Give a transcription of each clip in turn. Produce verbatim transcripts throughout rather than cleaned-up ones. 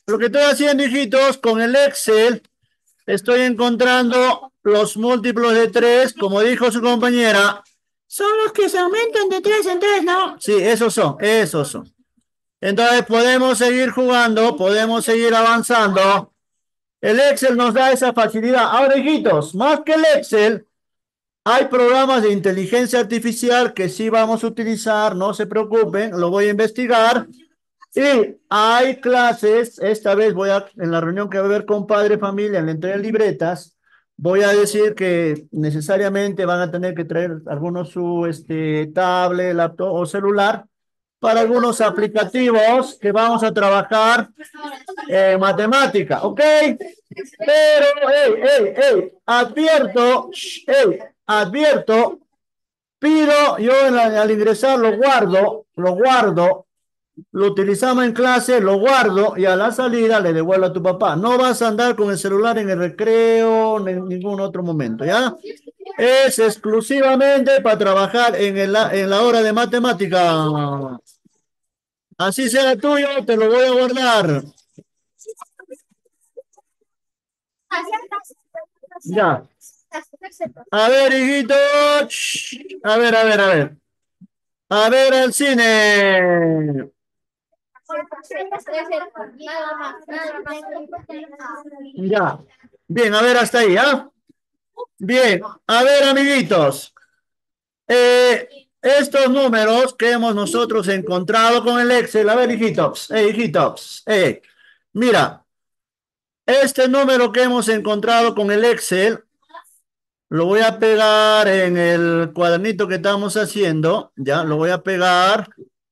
Lo que estoy haciendo, hijitos, con el Excel, estoy encontrando los múltiplos de tres, como dijo su compañera. Son los que se aumentan de tres en tres, ¿no? Sí, esos son, esos son. Entonces podemos seguir jugando, podemos seguir avanzando. El Excel nos da esa facilidad. Ahora, hijitos, más que el Excel, hay programas de inteligencia artificial que sí vamos a utilizar, no se preocupen, lo voy a investigar. Y hay clases, esta vez voy a, en la reunión que va a haber con padre, familia, en la entrega de libretas, voy a decir que necesariamente van a tener que traer algunos su este, tablet, laptop o celular para algunos aplicativos que vamos a trabajar en matemática, ¿ok? Pero, hey, hey, hey, advierto, hey, advierto, pido, yo al ingresar lo guardo, lo guardo, lo utilizamos en clase, lo guardo y a la salida le devuelvo a tu papá. No vas a andar con el celular en el recreo ni en ningún otro momento, ¿ya? Es exclusivamente para trabajar en, el, en la hora de matemática. Así sea tuyo, te lo voy a guardar. Ya. A ver, hijito. A ver, a ver, a ver. A ver al cine. Ya. Bien, a ver hasta ahí, ¿ah? Bien, a ver, amiguitos. Eh, estos números que hemos nosotros encontrado con el Excel, a ver, hijitos, eh, hijitos, eh, mira, este número que hemos encontrado con el Excel, lo voy a pegar en el cuadernito que estamos haciendo, ya, lo voy a pegar,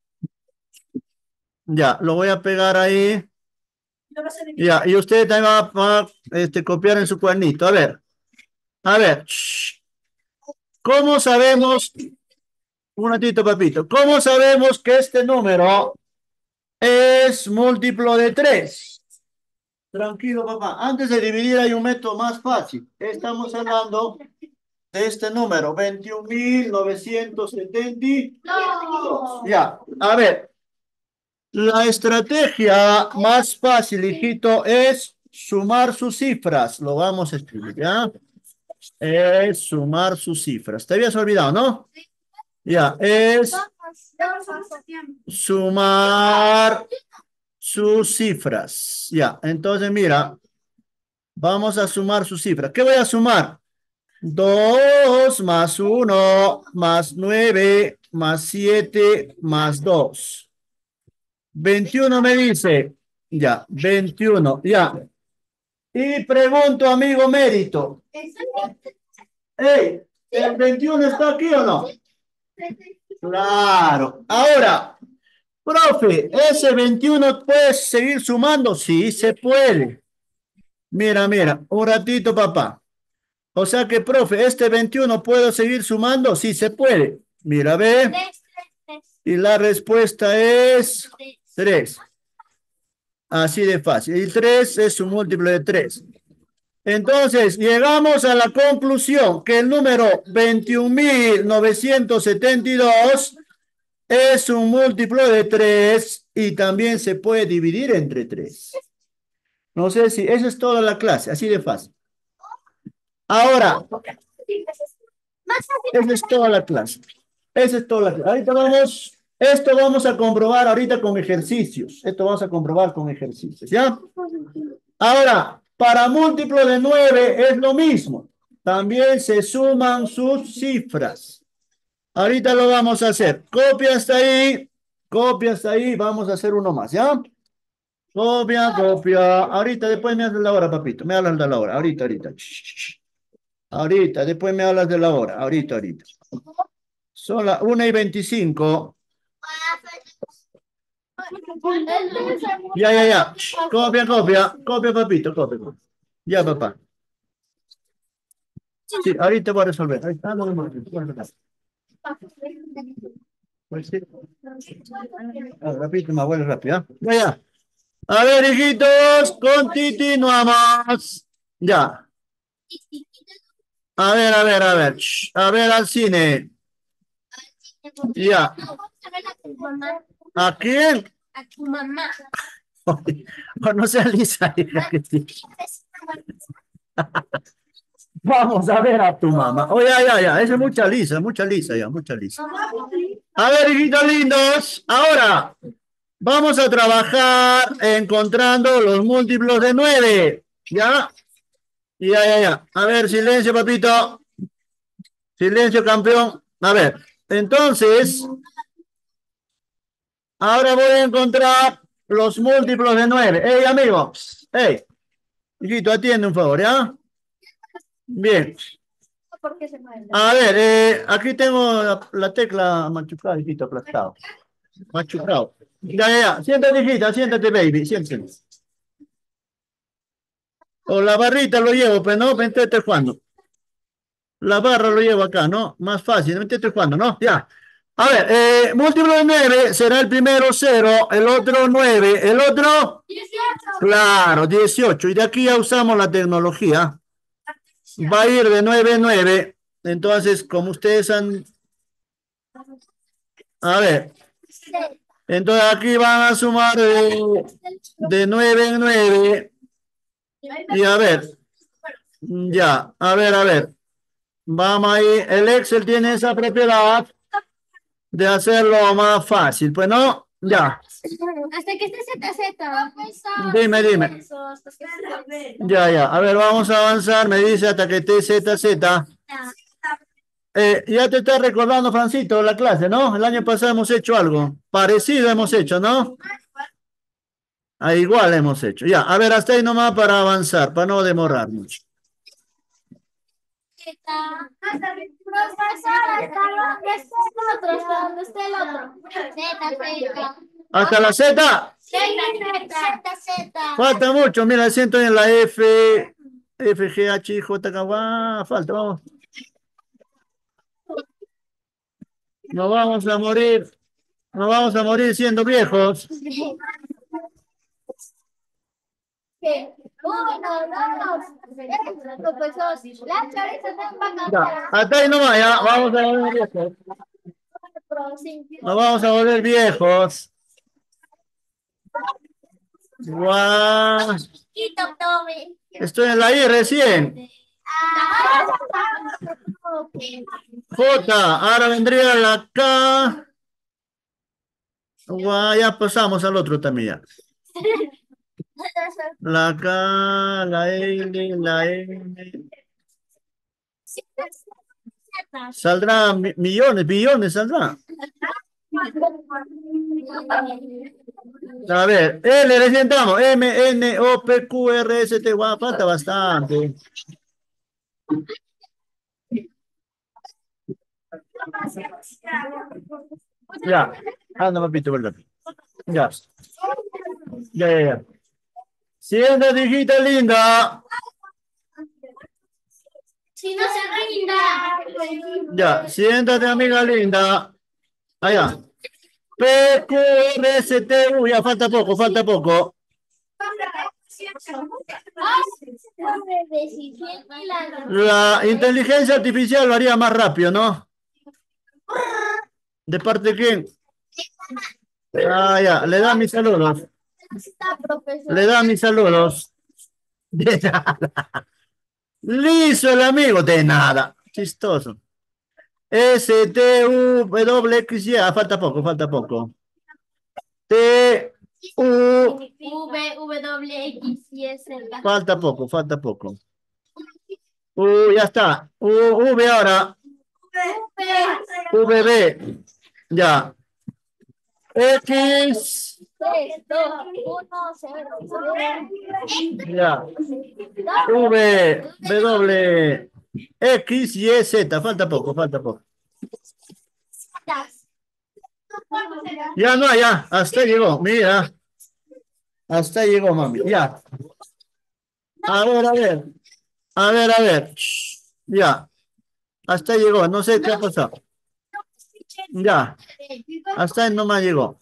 ya, lo voy a pegar ahí, ya, y usted también va, va a este, copiar en su cuadernito, a ver, a ver, shh, ¿cómo sabemos, un ratito, papito, cómo sabemos que este número es múltiplo de tres? Tranquilo, papá. Antes de dividir hay un método más fácil. Estamos hablando de este número, veintiún mil novecientos setenta y dos. Ya, a ver, la estrategia más fácil, hijito, es sumar sus cifras. Lo vamos a escribir, ¿ya? Es sumar sus cifras. Te habías olvidado, ¿no? Ya, es sumar sus cifras. Ya, entonces mira, vamos a sumar sus cifras. ¿Qué voy a sumar? Dos más uno más nueve más siete más dos. Veintiuno me dice. Ya, veintiuno. Ya. Y pregunto, amigo Mérito. Hey, ¿el veintiuno está aquí o no? Claro. Ahora, profe, ¿ese veintiuno puede seguir sumando? Sí, se puede. Mira, mira, un ratito, papá. O sea que, profe, ¿este veintiuno puedo seguir sumando? Sí, se puede. Mira, ve. Y la respuesta es tres. Así de fácil. Y tres es un múltiplo de tres. Entonces, llegamos a la conclusión que el número veintiún mil novecientos setenta y dos es un múltiplo de tres y también se puede dividir entre tres. No sé si esa es toda la clase, así de fácil. Ahora, esa es toda la clase. Esa es toda la clase. Ahorita vamos, esto vamos a comprobar ahorita con ejercicios. Esto vamos a comprobar con ejercicios, ¿ya? Ahora, para múltiplo de nueve es lo mismo. También se suman sus cifras. Ahorita lo vamos a hacer. Copia hasta ahí. Copia hasta ahí. Vamos a hacer uno más, ¿ya? Copia, copia. Ahorita, después me hablas de la hora, papito. Me hablas de la hora. Ahorita, ahorita. Shh. Ahorita, después me hablas de la hora. Ahorita, ahorita. Son las una y veinticinco. Ya, ya, ya. Shh. Copia, copia. Copia, papito, copia. Ya, papá. Sí, ahorita voy a resolver. Ahí está, no me mueves. Pues sí. Ah, repite, más bueno, rápido. ¿Ah? Ya, ya. A ver, hijitos, continuamos. Ya. A ver, a ver, a ver. Shh. A ver al cine. Ya. ¿A quién? O no sea lisa, hija, que sí. Vamos a ver a tu mamá. Oye, ya, ya, ya. Esa es mucha lisa, mucha lisa, ya, mucha lisa. A ver, hijitos lindos. Ahora vamos a trabajar encontrando los múltiplos de nueve. ¿Ya? Ya, ya, ya. A ver, silencio, papito. Silencio, campeón. A ver, entonces, ahora voy a encontrar los múltiplos de nueve. Ey, amigos. Ey, hijito, atiende un favor, ¿ya? Bien. A ver, eh, aquí tengo la, la tecla machucada, hijito, aplastado. Machucado. Ya, ya, ya. Siéntate, hijita, siéntate, baby, siéntate. O la barrita lo llevo, pero no, vente jugando. La barra lo llevo acá, ¿no? Más fácil, vente jugando, ¿no? Ya. A ver, eh, múltiplo de nueve será el primero cero, el otro nueve, el otro, claro, dieciocho. Y de aquí ya usamos la tecnología. Va a ir de nueve en nueve. Entonces, como ustedes han... A ver, entonces aquí van a sumar de, de nueve en nueve. Y a ver, ya, a ver, a ver. Vamos ahí. El Excel tiene esa propiedad de hacerlo más fácil. Pues no, ya. Hasta que esté Z Z. Dime, dime. Ya, ya. A ver, vamos a avanzar. Me dice hasta que esté Z Z. Eh, ya te está recordando, Francito, la clase, ¿no? El año pasado hemos hecho algo parecido, hemos hecho, ¿no? Ah, igual hemos hecho. Ya, a ver, hasta ahí nomás para avanzar, para no demorar mucho. Profesor, ¿hasta dónde está el otro? ¿Hasta dónde está el otro? Z, Z. ¿Hasta la Z? Z, Z, Z. Falta mucho, mira, siento en la F, F, G, H, I, J, K, ah, falta, vamos. Nos vamos a morir, nos vamos a morir siendo viejos. ¿Qué? Uno, dos, tres, profesor. La chorizo está Ya, hasta ahí nomás, ya, vamos a volver viejos. Nos vamos a volver viejos. Guau. Estoy en la I recién. J, ahora vendría la K. Guau, ya pasamos al otro también. La K, la L, la M. Saldrán mi- millones, billones, saldrán. A ver, L, recién estamos. M, N, O, P, Q, R, S, T, guau, falta bastante. Ya, anda, papito, vuelve aquí. Ya, ya, ya, ya. Siéntate, hijita linda. Si no se rinda. Ya, siéntate, amiga linda. Allá. P, Q, R, S, T, U, ya falta poco, falta poco. La inteligencia artificial lo haría más rápido, ¿no? ¿De parte de quién? Ah, ya, le da mis saludos. Le da mis saludos. De nada. Listo el amigo, de nada. Chistoso. S, T, U, W, X, Y. Ah, falta poco, falta poco. T, U. V, W, X, Y, Z. Falta poco, falta poco. U, ya está. U, V ahora. V, B. Ya. X. tres, dos, uno, cero. Ya. V, W, X, Y, Z. Falta poco, falta poco. Ya no, ya. Hasta llegó. Mira. Hasta llegó, mami. Ya. A ver, a ver. A ver, a ver. Shh. Ya. Hasta llegó. No sé qué ha pasado. Ya. Hasta ahí nomás llegó.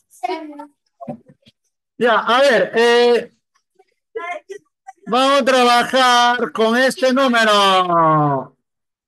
Ya, a ver. Eh, vamos a trabajar con este número.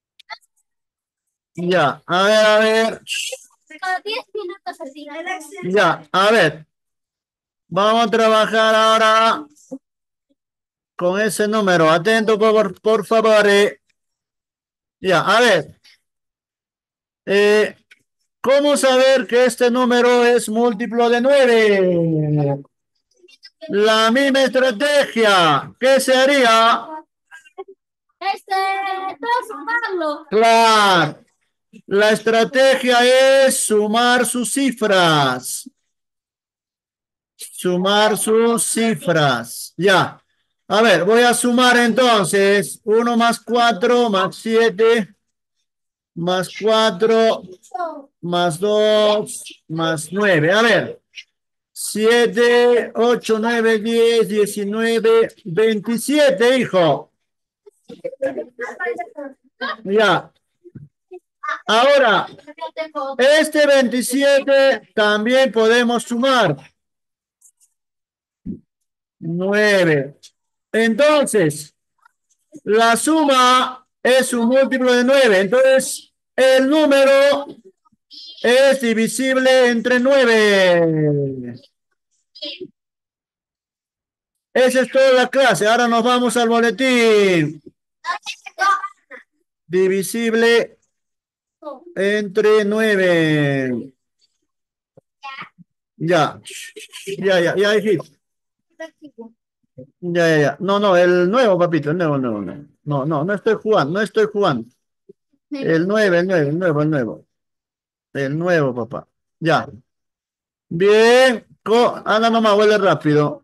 Ya. A ver, a ver. Shh. diez minutos así. Ya. A ver. Vamos a trabajar ahora con ese número. Atento, por, por favor. eh. Ya, a ver. Eh, ¿cómo saber que este número es múltiplo de nueve? La misma estrategia. ¿Qué se haría? Este, transformarlo. Claro. La estrategia es sumar sus cifras. Sumar sus cifras. Ya. A ver, voy a sumar entonces. Uno más cuatro más siete más cuatro más dos más nueve. A ver. Siete, ocho, nueve, diez, diecinueve, veintisiete, hijo. Ya. Ahora, este veintisiete también podemos sumar. Nueve. Entonces, la suma es un múltiplo de nueve. Entonces, el número es divisible entre nueve. Esa es toda la clase. Ahora nos vamos al boletín. Divisible entre nueve. Ya. Ya, ya, ya, hijito. Ya, ya, ya. No, no, el nuevo, papito, el nuevo, el nuevo, no. No, no, no estoy jugando, no estoy jugando. El nueve, el nueve, el nuevo, el nuevo. El nuevo, papá. Ya. Bien. Co Anda nomás, huele rápido.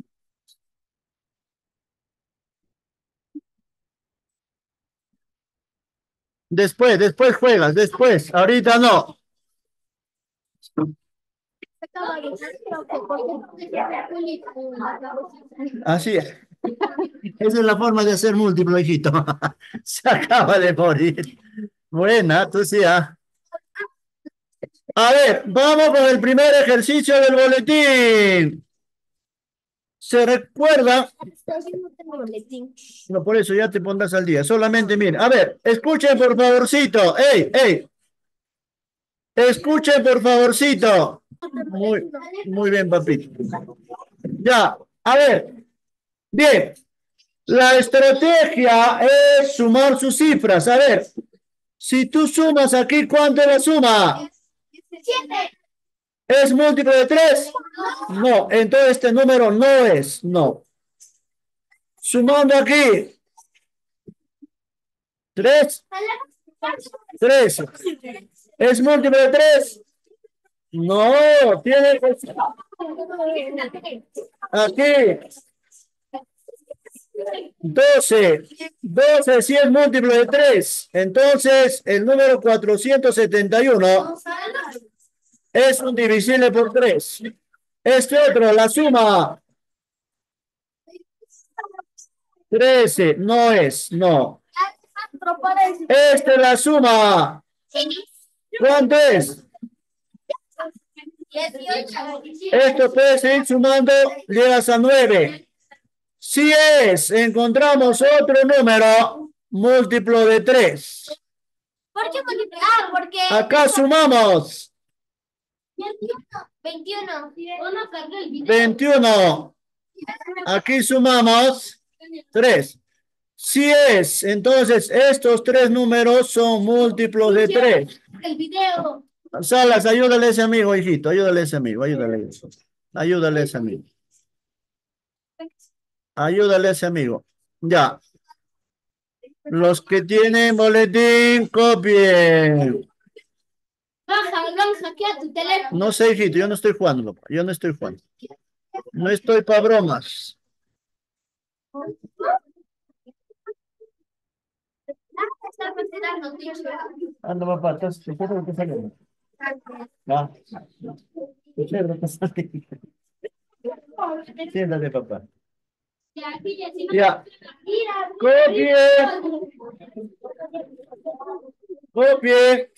Después, después juegas, después. Ahorita no. Así es. Esa es la forma de hacer múltiplo, hijito. Se acaba de morir. Buena, tú sí, ah. A ver, vamos con el primer ejercicio del boletín. Se recuerda. No, por eso ya te pondrás al día. Solamente, mire. A ver, escuchen por favorcito. ¡Ey, ey! Escuchen por favorcito. Muy, muy bien, papito. Ya, a ver. Bien. La estrategia es sumar sus cifras. A ver, si tú sumas aquí, ¿cuánto es la suma? Siete. ¿Es múltiplo de tres? No, entonces este número no es, no. Sumando aquí, tres, tres. ¿Es múltiplo de tres? No, tiene que ser aquí. doce. doce si es múltiplo de tres. Entonces, el número cuatrocientos setenta y uno es un divisible por tres. Este otro, la suma. trece, no es, no. Este, la suma. ¿Cuánto es? Esto puede seguir sumando, llegas a nueve. Si es, encontramos otro número múltiplo de tres. ¿Por qué multiplicar? Porque Acá sumamos. veintiuno. veintiuno. Aquí sumamos tres. Si es, entonces estos tres números son múltiplos de tres. El video. Salas, ayúdale a ese amigo, hijito, ayúdale a ese amigo, ayúdale a ese. Ayúdale a ese amigo. Ayúdale a ese amigo. Ya. Los que tienen boletín, copien. Baja, van hackea tu teléfono. No sé, hijito, yo no estoy jugando, papá. Yo no estoy jugando. No estoy para bromas. Anda, papá, estás, ¿qué es lo que sale? Ah, ¿qué es lo que sale? Siéntate, papá. Ya. Copie. Copie.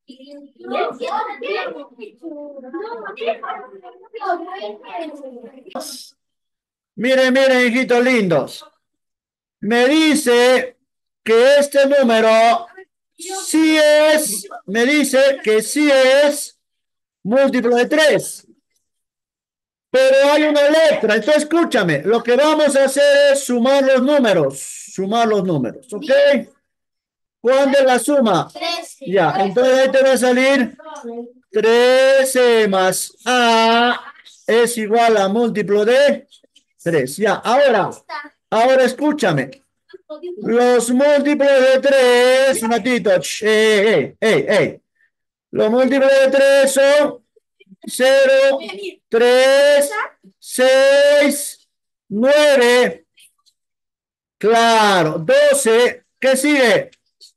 Miren, miren, hijitos lindos. Me dice que este número sí es, me dice que sí es múltiplo de tres. Pero hay una letra, entonces escúchame, lo que vamos a hacer es sumar los números, sumar los números, ¿ok? ¿Cuándo es la suma? trece. Ya, entonces ahí te va a salir trece más A es igual a múltiplo de tres. Ya, ahora, ahora escúchame. Los múltiplos de tres, un ratito, ch, eh, eh, eh, eh. Los múltiplos de tres son cero, tres, seis, nueve. Claro, doce. ¿Qué sigue?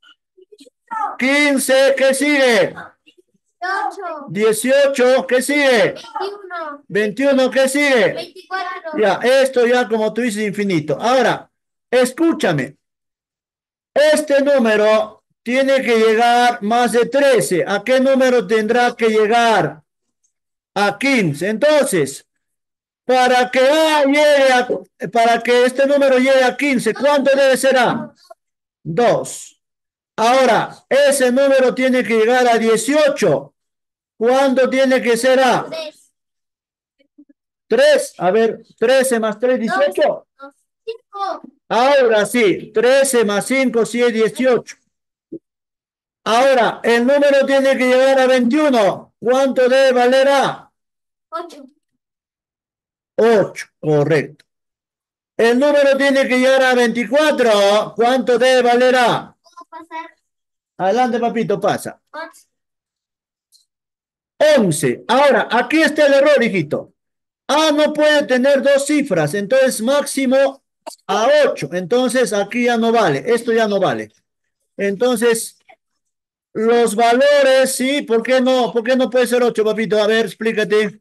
quince. ¿Qué sigue? ocho. dieciocho. ¿Qué sigue? veintiuno. veintiuno. ¿Qué sigue? veinticuatro. Ya, esto ya como tú dices infinito. Ahora, escúchame. Este número tiene que llegar más de trece. ¿A qué número tendrá que llegar? A quince. Entonces, para que A llegue a- para que este número llegue a quince, ¿cuánto debe ser A? dos. Ahora, ese número tiene que llegar a dieciocho. ¿Cuánto tiene que ser A? tres. tres. A ver, trece más tres, dieciocho. cinco. Ahora sí, trece más cinco, sí es dieciocho. Ahora, el número tiene que llegar a veintiuno. ¿Cuánto debe valer A? ocho. ocho, correcto. El número tiene que llegar a veinticuatro. ¿Cuánto debe valer A? ¿Cómo pasar? Adelante, papito, pasa. once. once. Ahora, aquí está el error, hijito. A no puede tener dos cifras, entonces máximo a ocho. Entonces aquí ya no vale, esto ya no vale. Entonces, los valores, sí, ¿por qué no? ¿Por qué no puede ser ocho, papito? A ver, explícate.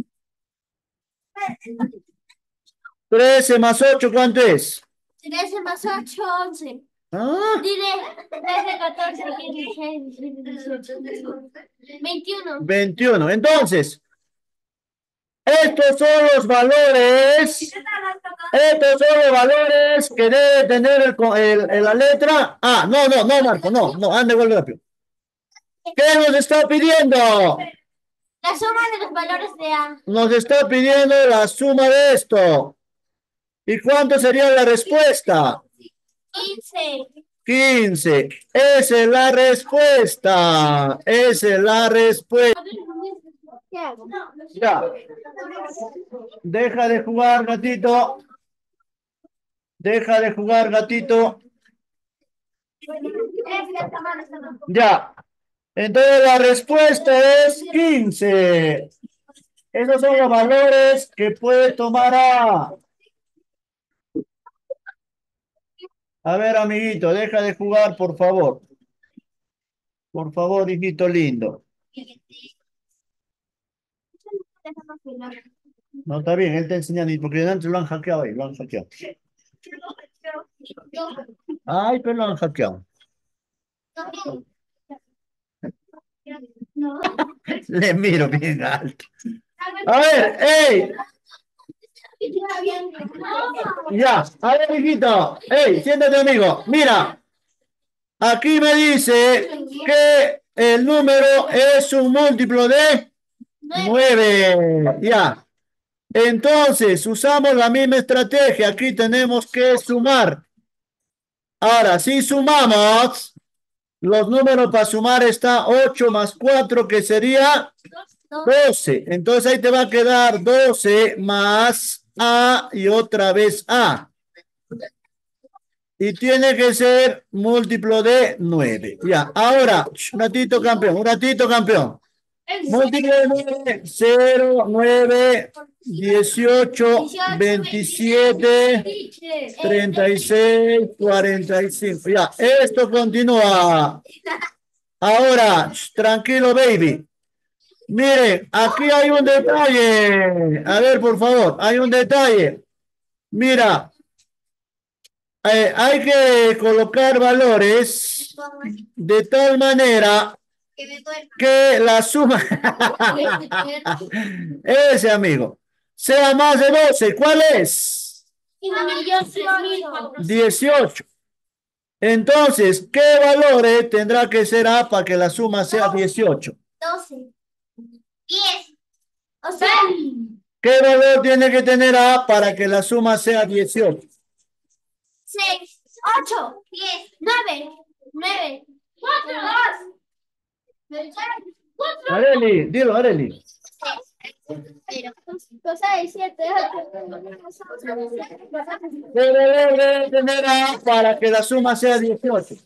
trece más ocho, ¿cuánto es? trece más ocho, once. Ah, Diré trece, catorce, quince, dieciséis, diecisiete, dieciocho, veintiuno. veintiuno. Entonces, estos son los valores, estos son los valores que debe tener el, co- el- el- la letra. Ah, no, no, no, Marco, no, no, ande, vuelve rápido. ¿Qué nos está pidiendo? La suma de los valores de A. Nos está pidiendo la suma de esto. ¿Y cuánto sería la respuesta? quince. quince. Esa es la respuesta. Esa es la respuesta. ¿Qué hago? Ya. Deja de jugar, gatito. Deja de jugar, gatito. Ya. Entonces la respuesta es quince. Esos son los valores que puede tomar A. A ver, amiguito, deja de jugar, por favor. Por favor, hijito lindo. No, está bien, él te enseña, porque antes lo han hackeado ahí, lo han hackeado. Ay, pero lo han hackeado. Le miro bien alto. A ver, ey, ya, a ver, hijito, ey, siéntate, amigo. Mira, aquí me dice que el número es un múltiplo de nueve. Ya. Entonces, usamos la misma estrategia. Aquí tenemos que sumar. Ahora, si sumamos, los números para sumar está ocho más cuatro, que sería doce. Entonces ahí te va a quedar doce más A y otra vez A. Y tiene que ser múltiplo de nueve. Ya, ahora, un ratito campeón, un ratito campeón. Múltiplo de nueve, cero, nueve, dieciocho, veintisiete, treinta y seis, cuarenta y cinco. Ya, esto continúa. Ahora, tranquilo, baby. Miren, aquí hay un detalle. A ver, por favor, hay un detalle. Mira, eh, hay que colocar valores de tal manera que la suma, ese amigo, sea más de doce. ¿Cuál es? dieciocho. Entonces, ¿qué valores tendrá que ser A para que la suma sea dieciocho? doce. diez. O sea, ¿Qué valor tiene que tener A para que la suma sea dieciocho? seis, ocho, diez, nueve, nueve, cuatro, dos, Areli, dilo, Areli. seis, siete, ¿Qué valor debe tener A para que la suma sea dieciocho?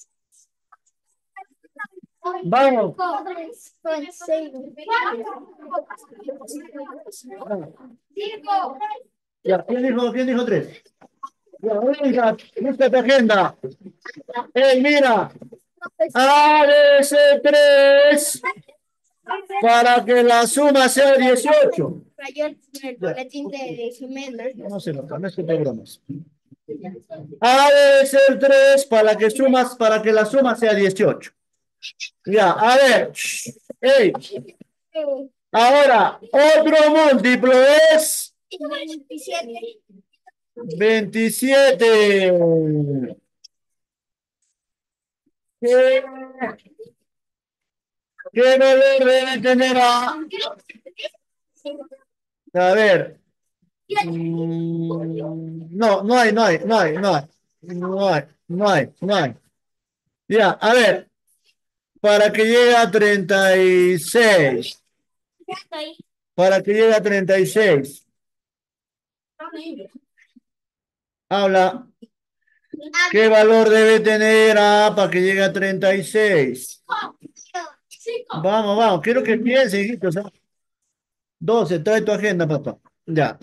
Vamos. Ya, ¿quién dijo, quién dijo tres? Ya, oiga, busca tu agenda. ¡Ey, mira! A D C tres para que la suma sea dieciocho. el boletín de Jimena. No se nota, no es que te bromas. A debe ser tres para que sumas, para que la suma sea dieciocho. Ya, a ver. Ey, ahora, otro múltiplo es veintisiete. veintisiete. ¿Qué, qué valor debe tener A? A ver. Mm, no, no hay, no hay, no hay, no hay. No hay, no hay, no hay. Ya, a ver. Para que llegue a treinta y seis. Para que llegue a treinta y seis. Habla. ¿Qué valor debe tener A para que llegue a treinta y seis? Vamos, vamos. Quiero que piensen, hijitos. ¿Ah? doce, trae tu agenda, papá. Ya.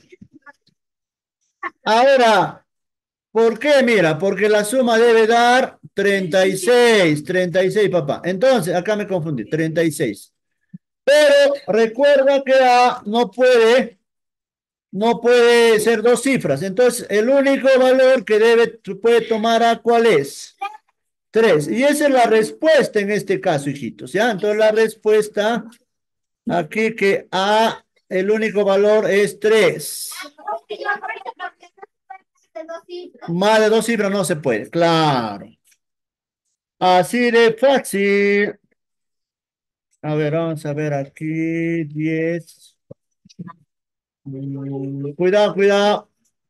Ahora, ¿por qué? Mira, porque la suma debe dar treinta y seis. treinta y seis, papá. Entonces, acá me confundí. treinta y seis. Pero recuerda que A no puede, no puede ser dos cifras. Entonces, el único valor que debe, puede tomar A, ¿cuál es? tres. Y esa es la respuesta en este caso, hijitos. ¿Ya? Entonces, la respuesta aquí que A, el único valor es tres. Más de dos cifras no se puede. Claro. Así de fácil. A ver, vamos a ver aquí. diez. Mm, Cuidado, cuidado.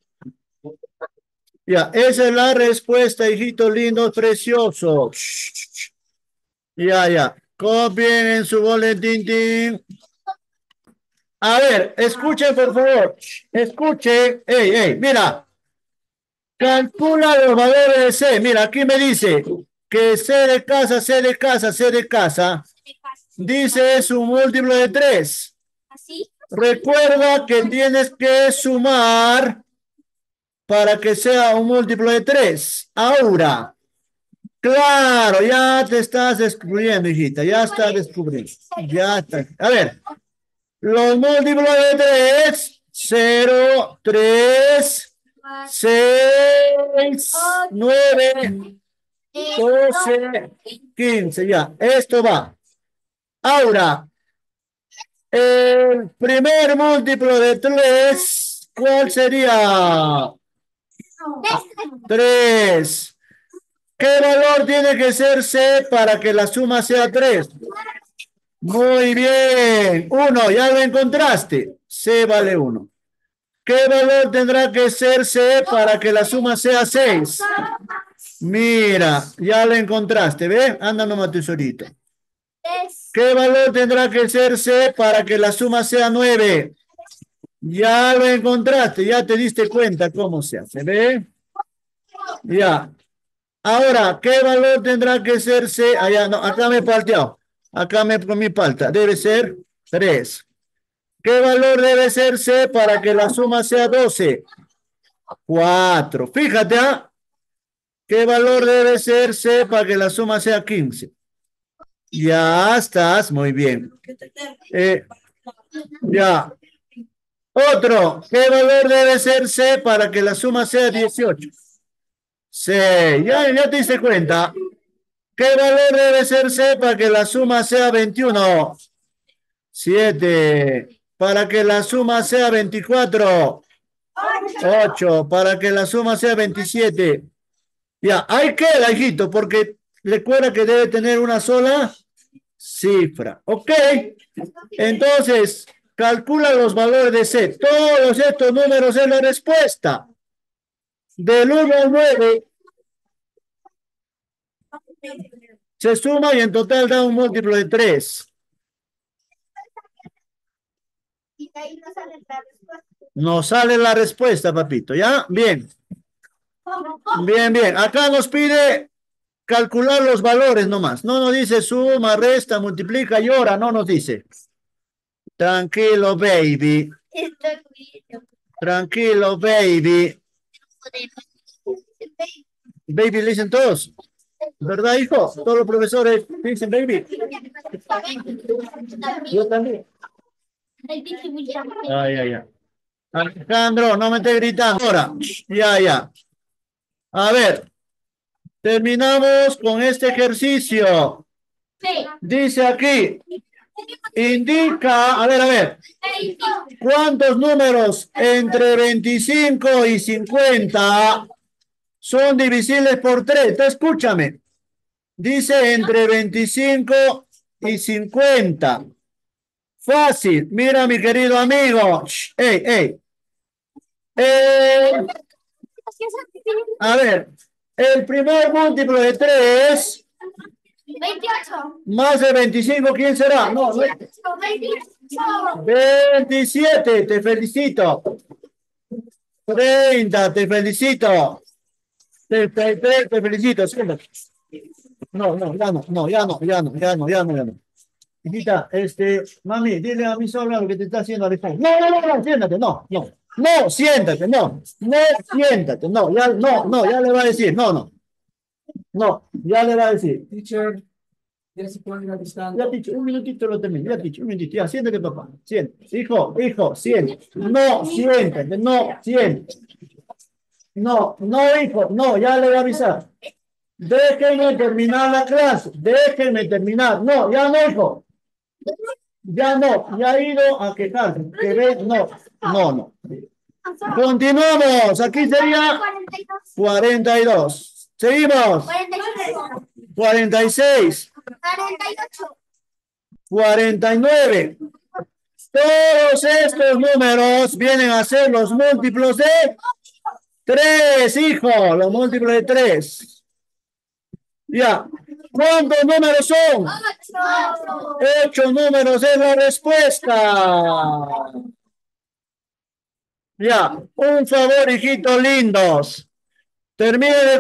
Ya, esa es la respuesta, hijitos lindos, preciosos. Ya, ya. Copien en su boletín. A ver, escuchen, por favor. Escuchen. Ey, ey, mira. Calcula los valores de C. Mira, aquí me dice que C de casa, C de casa, C de casa. Dice es un múltiplo de tres. Recuerda que tienes que sumar para que sea un múltiplo de tres. Ahora, claro, ya te estás descubriendo, hijita. Ya estás descubriendo. Ya está. A ver, los múltiplos de tres, cero, tres, seis, nueve, doce, quince, ya. Esto va. Ahora, el primer múltiplo de tres, ¿cuál sería? tres. ¿Qué valor tiene que ser C para que la suma sea tres? Muy bien. uno, ya lo encontraste. C vale uno. ¿Qué valor tendrá que ser C para que la suma sea seis? Mira, ya lo encontraste, ¿ve? Anda nomás tesorito. ¿Qué valor tendrá que ser C para que la suma sea nueve? Ya lo encontraste, ya te diste cuenta cómo se hace, ¿ve? Ya. Ahora, ¿qué valor tendrá que ser C? Allá, no, acá me he palteado. Acá me mi falta. Debe ser tres. ¿Qué valor debe ser C para que la suma sea doce? cuatro. Fíjate, ¿ah? ¿Qué valor debe ser C para que la suma sea quince? Ya estás, muy bien. Eh, ya. Otro, ¿qué valor debe ser C para que la suma sea dieciocho? C, ya, ya te diste cuenta. ¿Qué valor debe ser C para que la suma sea veintiuno? siete. Para que la suma sea veinticuatro. ocho. Para que la suma sea veintisiete. Ya, ahí queda, hijito, porque recuerda que debe tener una sola cifra. ¿Ok? Entonces, Calcula los valores de C. Todos estos números es la respuesta. Del uno al nueve se suma y en total da un múltiplo de tres. Y de ahí no sale la respuesta. No sale la respuesta, papito. ¿Ya? Bien. Bien, bien. Acá nos pide calcular los valores nomás. No nos dice suma, resta, multiplica y hora. No nos dice. Tranquilo, baby. Estoy bien. Tranquilo, baby. Baby, le dicen todos. ¿Verdad, hijo? Todos los profesores dicen baby. Yo también. Ay, ay, ay. Alejandro, no me estés gritando. Ahora, ya, ya. A ver, terminamos con este ejercicio. Dice aquí, indica, a ver, a ver, ¿cuántos números entre veinticinco y cincuenta son divisibles por tres? Entonces, escúchame. Dice entre veinticinco y cincuenta. Fácil. Mira, mi querido amigo. Shh, ey, ey. Eh, a ver, el primer múltiplo de tres veintiocho. más de veinticinco, ¿quién será? No, no. veintisiete, te felicito. treinta, te felicito. Te, te, te, te felicito. Siéntate. No, no, ya no, no, ya no, ya no, ya no, ya no, ya no. Hijita, este, mami, dile a mi sobrino lo que te está haciendo Alejandro. No, no, no, no, siéntate, no, no. No, siéntate, no. No, siéntate, no, ya, no, no, ya le va a decir, no, no. No, ya le va a decir. Teacher, ya se puede ir alistando. Ya, dicho, un minutito lo termino, ya, dicho, un minutito, ya, siéntate, papá, siéntate. Hijo, hijo, siéntate. No, siéntate, no, siéntate. No, no, hijo, no, ya le voy a avisar. Déjenme terminar la clase, déjenme terminar. No, ya no, hijo. Ya no, ya he ido a quejarse. Que ve, no, no, no. Continuamos, aquí sería cuarenta y dos. Seguimos. cuarenta y seis. cuarenta y nueve. Todos estos números vienen a ser los múltiplos de tres, hijo, los múltiplos de tres. Ya. ¿Cuántos números son? Ocho números es la respuesta. Ya, un favor, hijitos lindos. Termine de